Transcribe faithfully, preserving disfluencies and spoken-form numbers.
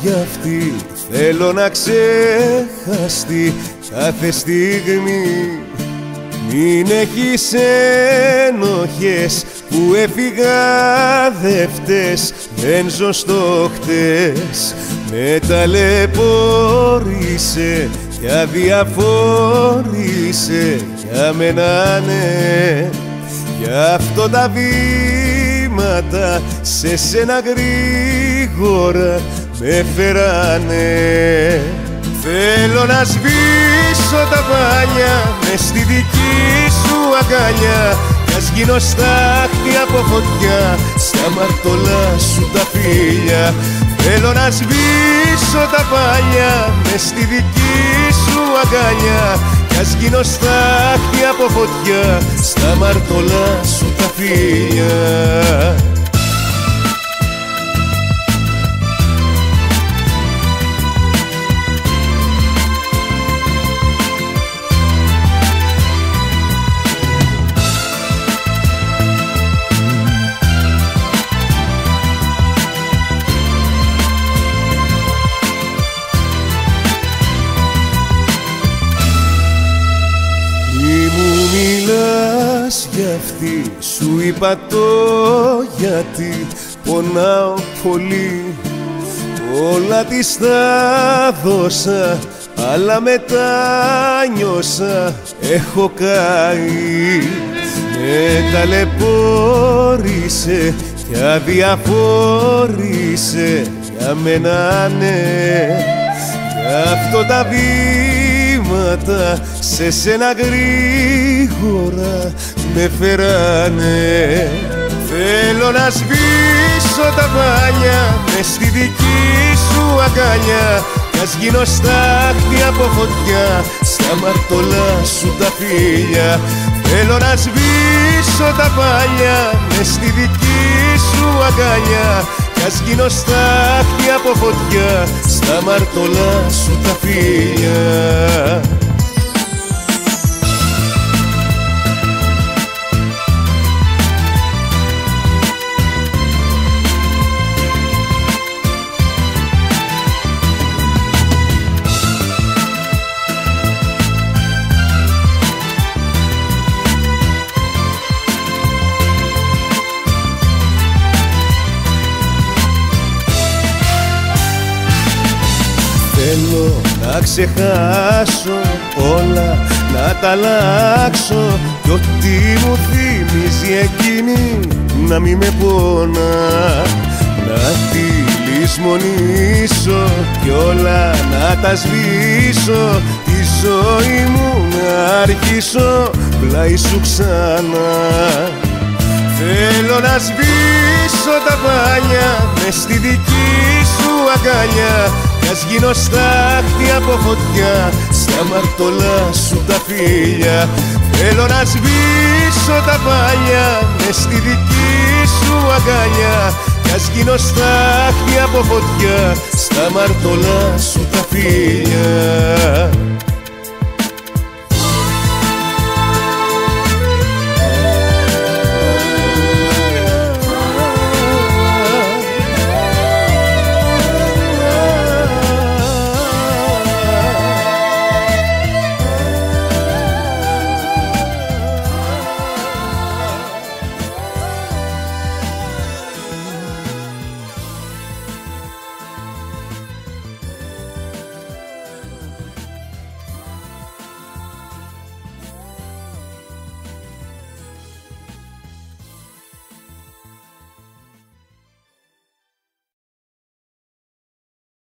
για αυτή θέλω να ξεχαστεί κάθε στιγμή. Μην έχεις ενοχές που έφυγα δε φταίς, δεν ζω στο χτες. Με ταλαιπωρήσε κι αδιαφορήσε για μένα, ναι. Γι' αυτό τα βήματα σε σένα γρήγορα με φέρανε. Θέλω να σβήσω τα πάλια μες στη δική σου αγκαλιά, κι ας γίνω στάχτη από φωτιά στα μαρτωλά σου τα φίλια. Θέλω να σβήσω τα πάλια μες στη δική σου αγκαλιά, κι ας γίνω στάχτη από φωτιά στα μαρτωλά σου τα φίλια. Για αυτή σου είπα το γιατί πονάω πολύ. Όλα της τα δώσα, αλλά μετά νιώσα έχω καεί. Με ταλαιπώρησε κι αδιαφορήσε για μένα, ναι. Γι' αυτό τα βήματα σε σένα γρήγορα με φέρανε. Θέλω να σβήσω τα πάλια μες στη δική σου αγκαλιά, κι ας γίνω στάχτη από φωτιά στα μαρτωλά σου τα φίλια. Θέλω να σβήσω τα πάλια μες στη δική σου αγκαλιά, κι ας γίνω στάχτη από φωτιά στα μαρτωλά σου τα φίλια. Θέλω να ξεχάσω όλα, να τα αλλάξω, κι ό,τι μου θυμίζει εκείνη να μη με πονά. Να τη λησμονήσω κι όλα να τα σβήσω, τη ζωή μου να αρχίσω πλάι σου ξανά. Θέλω να σβήσω τα πάλια μες στη δική σου αγκαλιά, κι ας γίνω στάχτη από φωτιά στα μαρτωλά σου τα φίλια. Θέλω να σβήσω τα πάλια μες στη δική σου αγκαλιά, κι ας γίνω στάχτη από φωτιά στα μαρτωλά σου τα φίλια.